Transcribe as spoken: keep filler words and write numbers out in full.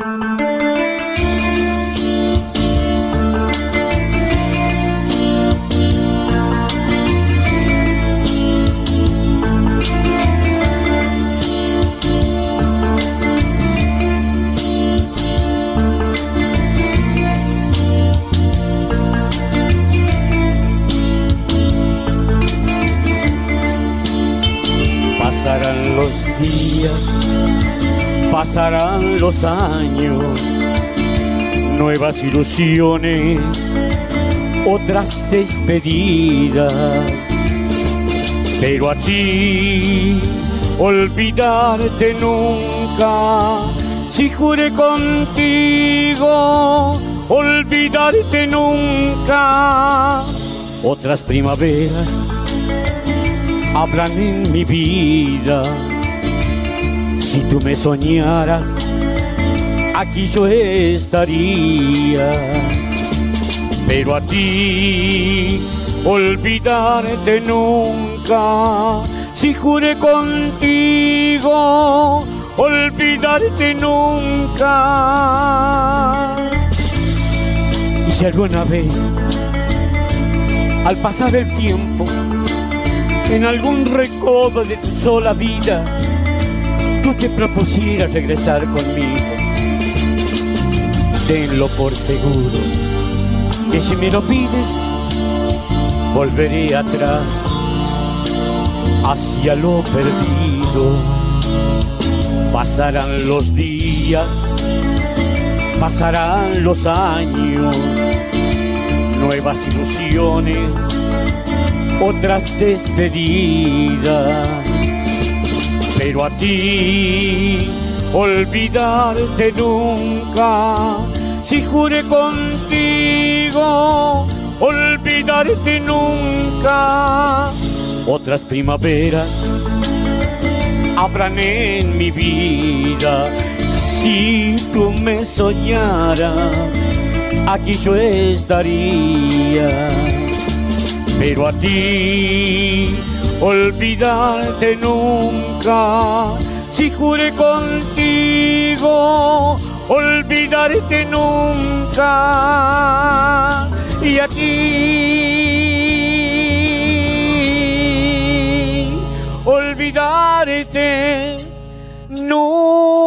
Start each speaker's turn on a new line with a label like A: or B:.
A: Pasarán los días, pasarán los años, nuevas ilusiones, otras despedidas, pero a ti olvidarte nunca, si juré contigo olvidarte nunca. Otras primaveras habrán en mi vida. Si tú me soñaras, aquí yo estaría. Pero a ti olvidarte nunca, si juré contigo olvidarte nunca. Y si alguna vez, al pasar el tiempo, en algún recodo de tu sola vida, tú te propusieras regresar conmigo, tenlo por seguro, que si me lo pides, volveré atrás, hacia lo perdido. Pasarán los días, pasarán los años, nuevas ilusiones, otras despedidas, pero a ti olvidarte nunca, si juré contigo olvidarte nunca. Otras primaveras habrán en mi vida. Si tú me soñaras, aquí yo estaría. Pero a ti olvidarte nunca, si juré contigo olvidarte nunca. Y a ti olvidarte nunca.